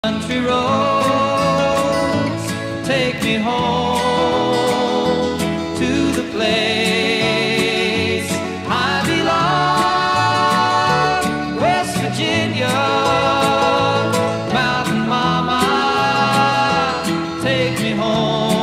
Country roads take me home to the place I belong, West Virginia. Mountain Mama, take me home.